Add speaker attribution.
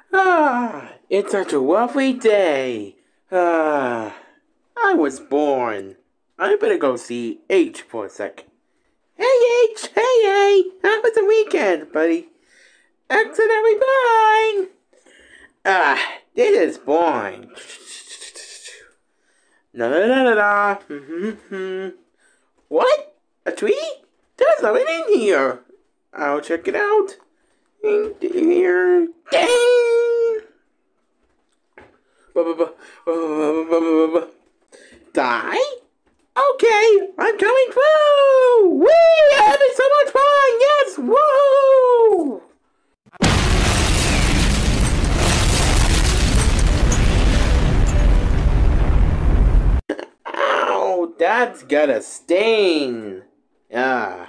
Speaker 1: It's such a lovely day. I was born. I better go see H for a sec. Hey H, hey, how was the weekend, buddy? Accidentally fine. This is boring. La. What? A tree? There's nothing in here. I'll check it out. In here. Dang! Die? Okay, I'm coming through! Whee! I'm having so much fun! Yes! Woo! Ow! That's got a stain!